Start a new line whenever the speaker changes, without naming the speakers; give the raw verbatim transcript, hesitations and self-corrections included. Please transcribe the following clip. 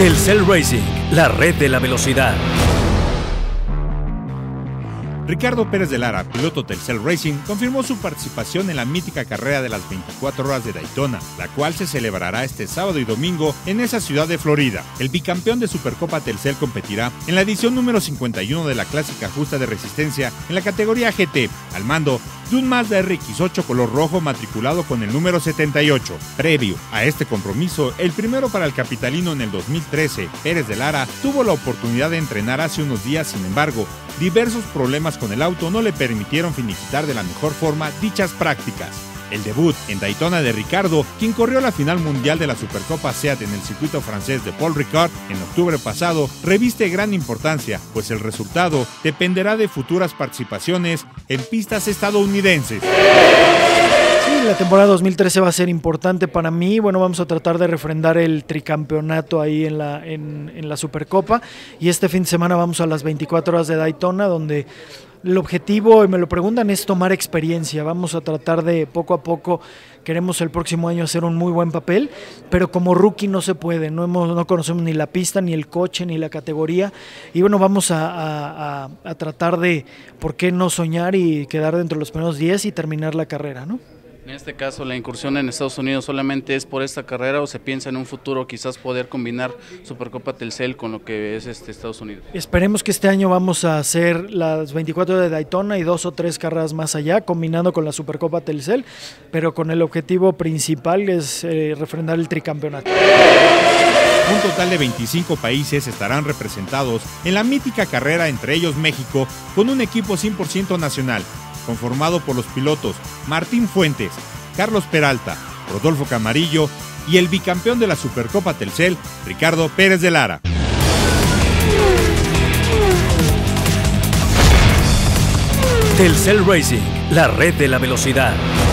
Telcel Racing, la red de la velocidad.
Ricardo Pérez de Lara, piloto Telcel Racing, confirmó su participación en la mítica carrera de las veinticuatro horas de Daytona, la cual se celebrará este sábado y domingo en esa ciudad de Florida. El bicampeón de Supercopa Telcel competirá en la edición número cincuenta y uno de la clásica justa de resistencia en la categoría G T, al mando de un Mazda R X ocho color rojo matriculado con el número setenta y ocho. Previo a este compromiso, el primero para el capitalino en el dos mil trece, Pérez de Lara tuvo la oportunidad de entrenar hace unos días. Sin embargo, diversos problemas con el auto no le permitieron finiquitar de la mejor forma dichas prácticas. El debut en Daytona de Ricardo, quien corrió la final mundial de la Supercopa SEAT en el circuito francés de Paul Ricard en octubre pasado, reviste gran importancia, pues el resultado dependerá de futuras participaciones en pistas estadounidenses.
Sí, la temporada dos mil trece va a ser importante para mí. Bueno, vamos a tratar de refrendar el tricampeonato ahí en la, en, en la Supercopa, y este fin de semana vamos a las veinticuatro horas de Daytona, donde el objetivo, y me lo preguntan, es tomar experiencia. Vamos a tratar de poco a poco, queremos el próximo año hacer un muy buen papel, pero como rookie no se puede, no, hemos, no conocemos ni la pista, ni el coche, ni la categoría, y bueno, vamos a, a, a, a tratar de, ¿por qué no soñar y quedar dentro de los primeros diez y terminar la carrera, ¿no?
En este caso, ¿la incursión en Estados Unidos solamente es por esta carrera o se piensa en un futuro quizás poder combinar Supercopa Telcel con lo que es este Estados Unidos?
Esperemos que este año vamos a hacer las veinticuatro de Daytona y dos o tres carreras más allá, combinando con la Supercopa Telcel, pero con el objetivo principal es eh, refrendar el tricampeonato.
Un total de veinticinco países estarán representados en la mítica carrera, entre ellos México, con un equipo cien por ciento nacional, conformado por los pilotos Martín Fuentes, Carlos Peralta, Rodolfo Camarillo y el bicampeón de la Supercopa Telcel, Ricardo Pérez de Lara.
Telcel Racing, la red de la velocidad.